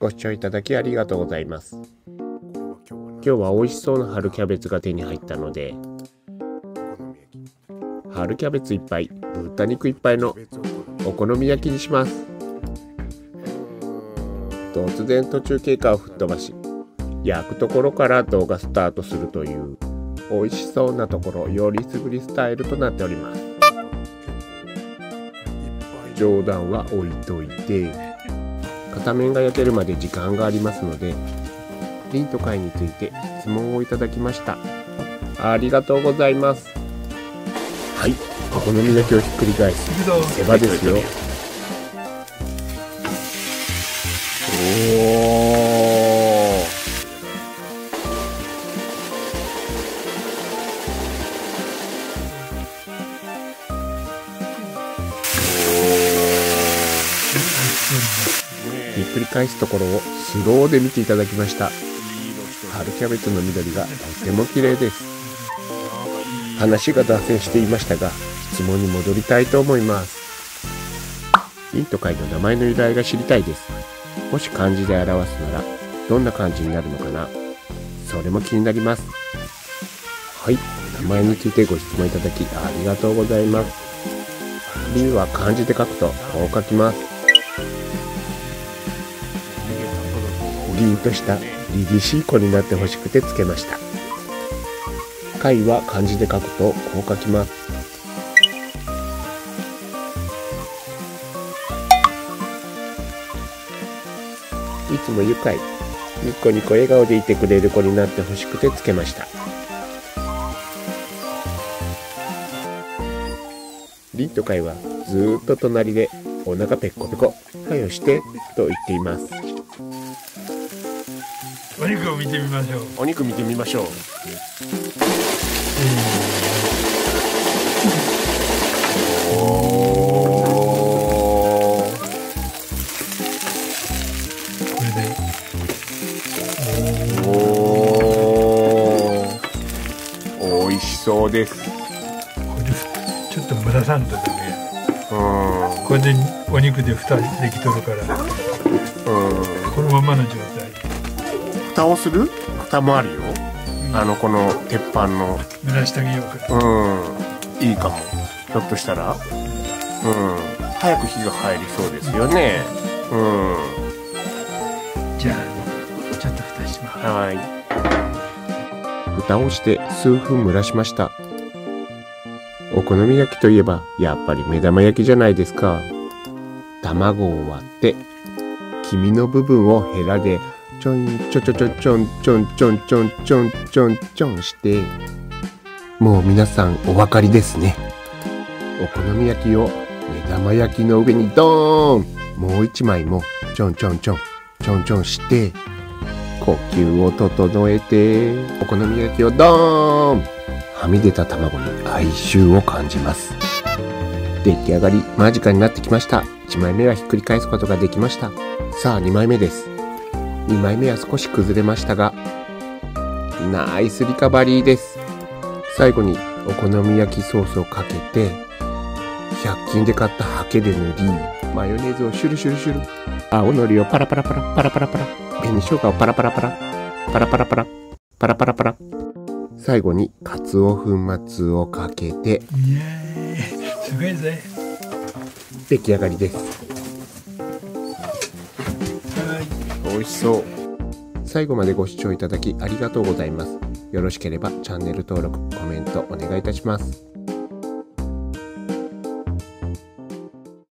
ご視聴いただきありがとうございます。今日は美味しそうな春キャベツが手に入ったので、春キャベツいっぱい、豚肉いっぱいのお好み焼きにします。突然途中経過を吹っ飛ばし、焼くところから動画スタートするという美味しそうなところよりすぐりスタイルとなっております。冗談は置いといて、片面が焼けるまで時間がありますので、リンと貝について質問をいただきました。ありがとうございます。はい、お好み焼きをひっくり返す手羽ですよ。ひっくり返すところをスローで見ていただきました。春キャベツの緑がとても綺麗です。話が脱線していましたが、質問に戻りたいと思います。リンと貝の名前の由来が知りたいです。もし漢字で表すならどんな漢字になるのかな、それも気になります。はい、名前についてご質問いただきありがとうございます。リンは漢字で書くとこう書きます。凛とした凛々しい子になってほしくてつけました。貝は漢字で書くとこう書きます。いつも愉快、ニコニコ笑顔でいてくれる子になってほしくてつけました。凛と貝はずーっと隣でお腹ペッコペコ、はよしてと言っています。 お肉を見てみましょう。 お肉見てみましょう。おー、 これでおいしそうです。 これでちょっと蒸らさんとだね。これでお肉で蓋できとるから、このままの状態。 蓋をする？蓋もあるよ。この鉄板の蒸らしてあげようか。 いいかも。ひょっとしたら早く火が入りそうですよね。 じゃあちょっと蓋します。 はい。蓋をして数分蒸らしました。お好み焼きといえばやっぱり目玉焼きじゃないですか。卵を割って黄身の部分をヘラでちょんちょちょちょちょんちょんちょんちょんちょんちょんちょんして、もう皆さんお分かりですね。お好み焼きを目玉焼きの上にドーン、もう一枚もちょんちょんちょんちょんちょんして、呼吸を整えてお好み焼きをドーン、はみ出た卵に哀愁を感じます。出来上がり間近になってきました。1枚目はひっくり返すことができました。さあ2枚目です。2枚目は少し崩れましたが、ナイスリカバリーです。最後にお好み焼きソースをかけて、100均で買ったハケで塗り、マヨネーズをシュルシュルシュル、青のりをパラパラパラパラパラパラ、紅生姜をパラパラパラパラパラパラパラパラパラ、最後にカツオ粉末をかけて、 イエーイ、すごいぜ。 出来上がりです。美味しそう。最後までご視聴いただきありがとうございます。よろしければチャンネル登録、コメントお願いいたします。